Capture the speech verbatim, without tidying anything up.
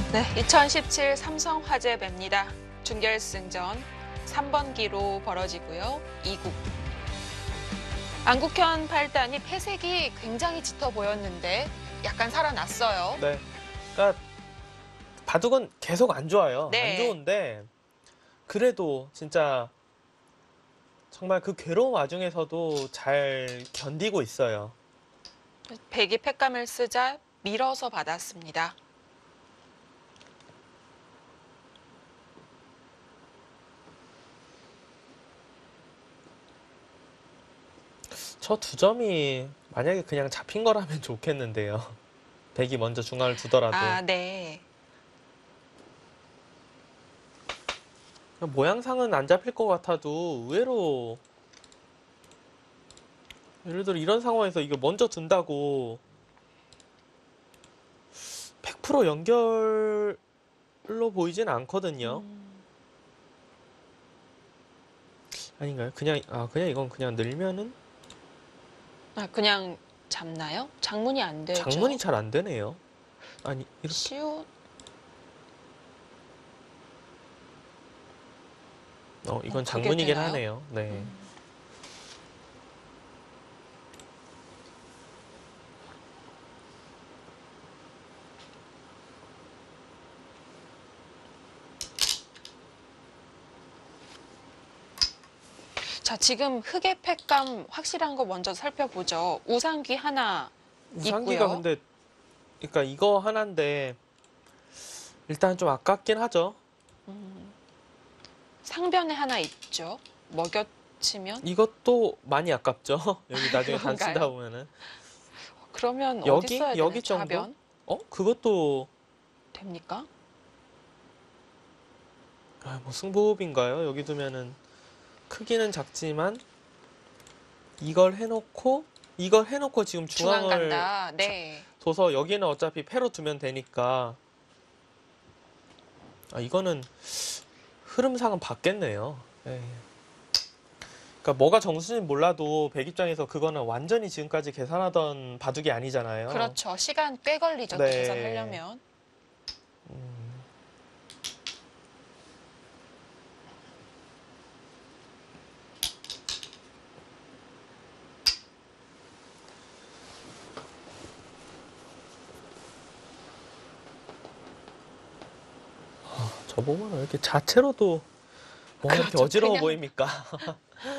네, 이천십칠 삼성화재맵니다. 준결승전 삼 번기로 벌어지고요. 이 국. 안국현 팔 단이 패색이 굉장히 짙어 보였는데 약간 살아났어요. 네. 그러니까 바둑은 계속 안 좋아요. 네. 안 좋은데 그래도 진짜 정말 그 괴로운 와중에서도 잘 견디고 있어요. 백이 팩감을 쓰자 밀어서 받았습니다. 저 두 점이 만약에 그냥 잡힌 거라면 좋겠는데요. 백이 먼저 중앙을 두더라도. 아, 네. 모양상은 안 잡힐 것 같아도 의외로 예를 들어 이런 상황에서 이거 먼저 둔다고 백 퍼센트 연결로 보이진 않거든요. 음, 아닌가요? 그냥 아 그냥 이건 그냥 늘면은 아, 그냥 잡나요? 장문이 안 되죠. 장문이 잘 안 되네요. 아니 이렇게 시우 어 이건 어, 그게 장문이긴 되나요? 하네요. 네. 음. 자, 지금 흑의 팩감 확실한 거 먼저 살펴보죠. 우상귀 하나 우상기가 있고요. 근데 그러니까 이거 하나인데 일단 좀 아깝긴 하죠. 음, 상변에 하나 있죠. 먹여치면. 이것도 많이 아깝죠. 여기 나중에 단 그런가요? 쓰다 보면은 그러면 어디 여기 써야 여기 되나요? 정도? 좌변? 어 그것도 됩니까? 아, 뭐 승부업인가요? 여기 두면은 크기는 작지만 이걸 해놓고 이걸 해놓고 지금 중앙 중앙을 간다. 네. 둬서 여기는 어차피 패로 두면 되니까 아 이거는 흐름상은 받겠네요. 에이. 그러니까 뭐가 정수인지 몰라도 백 입장에서 그거는 완전히 지금까지 계산하던 바둑이 아니잖아요. 그렇죠. 시간 꽤 걸리죠. 네. 계산하려면. 음. 저 보면 왜 이렇게 자체로도 뭔가 이렇게 그렇죠. 어지러워 그냥- 보입니까?